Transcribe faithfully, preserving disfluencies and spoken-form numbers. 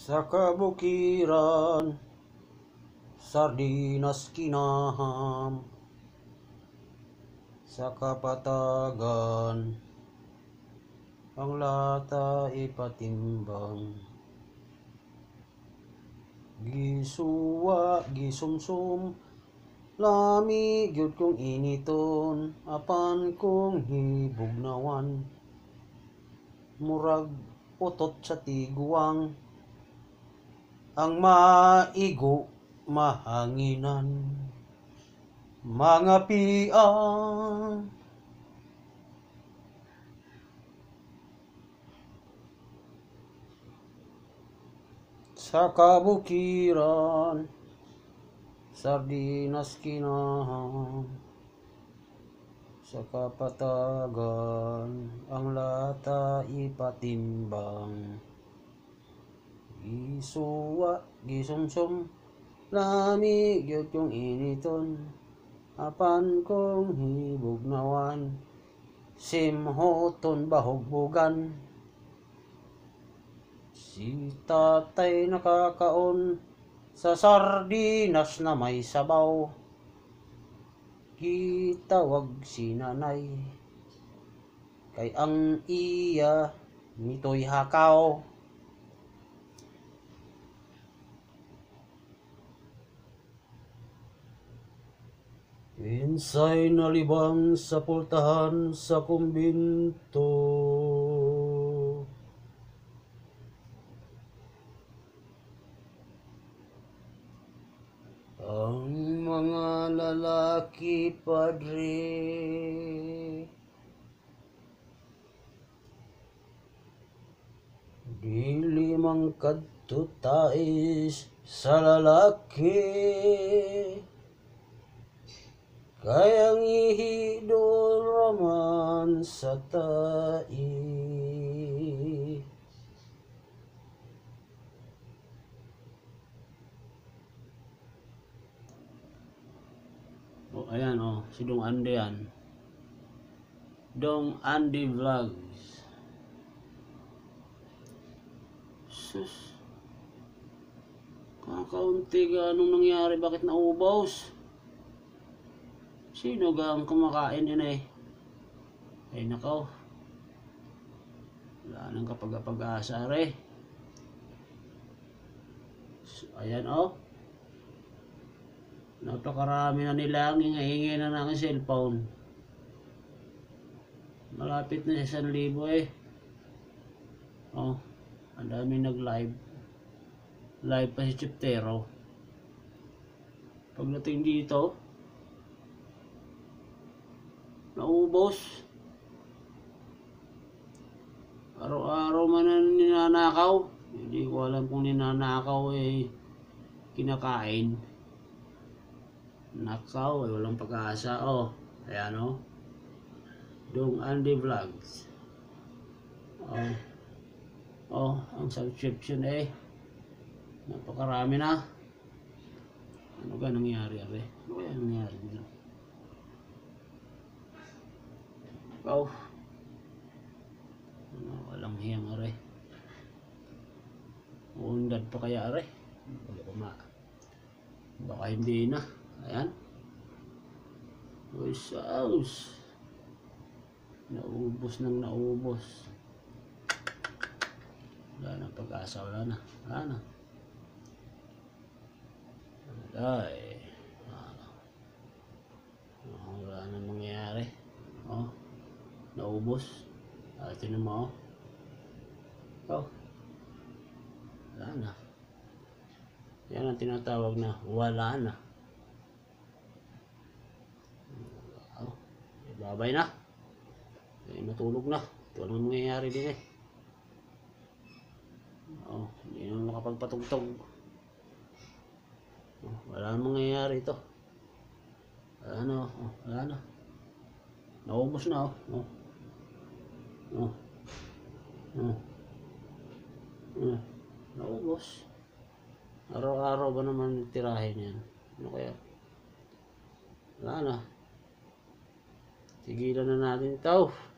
Sa kabukiran, sardinas kinaham. Sa kapatagan, ang lata ipatimbang. Gisuwa, gisumsum, lami gyud kong initon, apan kong hibugnawan. Murag utot sa tiguang, ang maigo mahanginan. Mga piang sa kabukiran, sardinas kinaham. Sa kapatagan, ang lata ipatimbang. Gisuwa, gisumsum, lami gyud kong initon, apan kong hibugnawan. Simhoton bahugbugan, si tatay nakakaon sa sardinas na may sabaw. Gitawag si nanay, kay ang iya nito'y hakaw. Insay nalibang sa pultahan sa kumbinto, ang mga lalaki padre. Dili man kadto tais sa lalaki, kayang ihidol raman sa tai. Oh, ayan oh, si Dong Andy yan. Dong Andy Vlogs. Sus. Kakaunti ka anong nangyari, bakit naubaws? Sino gang kumakain yun eh? Ay nakaw. Wala nang kapag-pag-asa re. So, ayan oh. Napakarami na nila ang hingi na ng cellphone. Malapit na sa isang libo eh. Oh, ang dami nag-live. Live pa si Chiptero. Pagdating dito, naubos. Araw-araw man na ninanakaw. Hindi ko alam kung ninanakaw eh kinakain. Nakaw, eh, walang pag-asa. Oh, ayan oh. Dong Andy Vlogs. Oh. Oh, ang subscription eh. Napakarami na. Ano ba nangyari are? Ano kaya nangyari nila? Oh. Ano, walang hiyang are. Uundad pa kaya are? Baka hindi na. Ayan. Uy, saus. Naubos nang naubos. Wala na pag-asa, wala na. Wala na. Ay. Oh, wala na mangyayari. Oh. Naubos. Ah, tinan mo. Oh. Wala na. Yan ang tinatawag na wala na. Oh. Babay na. Eh, matulog na. Ito ang mangyayari din eh. Oh, hindi na makapagpatugtog. Oh, wala nang mangyayari ito. Wala na, oh, wala na. Naubos na, oh. Oh. Oh. Oh. Oh. Naubos. Araw-araw ba naman tirahin yan? Ano kaya? Wala na. Tigilan na natin ito.